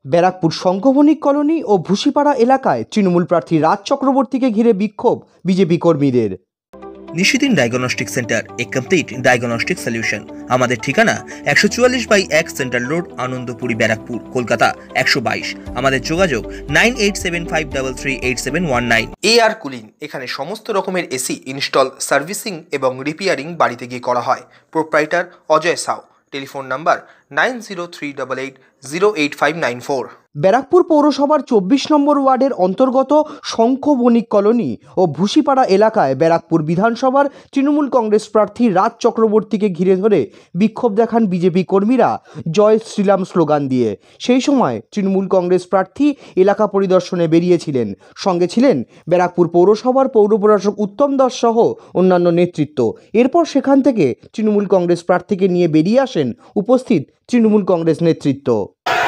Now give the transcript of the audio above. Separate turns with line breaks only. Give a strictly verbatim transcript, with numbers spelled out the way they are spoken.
Barrackpore সংঘবণিক colony ও ভুসিপাড়া এলাকায় তৃণমূল প্রার্থী রাজ চক্রবর্তীকে ঘিরে বিক্ষোভ বিজেপি কর্মীদের।
Nishidin diagnostic centre, a complete diagnostic solution. আমাদের ঠিকানা একশো চুয়াল্লিশ বাই এক সেন্ট্রাল রোড, আনন্দপুরি, ব্যারাকপুর, কলকাতা একশো বাইশ। আমাদের যোগাযোগ nine eight seven five three three eight seven one nine. A R cooling, এখানে সমস্ত রকমের এসি ইনস্টল, সার্ভিসিং এবং রিপেয়ারিং বাড়িতে গিয়ে করা হয়। Proprietor Ajay Shaw. Telephone number nine zero three eight eight zero eight five nine four.
Barrackpore পৌরসভার চব্বিশ নম্বর ওয়ার্ডের অন্তর্গত শঙ্খ বণিক কলোনি ও ভুসিপাড়া এলাকায় ব্যারাকপুর বিধানসভার তৃণমূল কংগ্রেস প্রার্থী রাজ চক্রবর্তীকে ঘিরে ধরে বিক্ষোভ দেখান বিজেপি কর্মীরা জয় শ্রীরাম স্লোগান দিয়ে। সেই সময় তৃণমূল কংগ্রেস প্রার্থী এলাকা পরিদর্শনে বেরিয়েছিলেন। সঙ্গে ছিলেন ব্যারাকপুর পৌরসভার পৌর প্রশাসক উত্তম দাস সহ অন্যান্য নেতৃত্ব। এরপর সেখান থেকে তৃণমূল কংগ্রেস প্রার্থীকে নিয়ে বেরিয়ে আসেন উপস্থিত তৃণমূল কংগ্রেস নেতৃত্ব।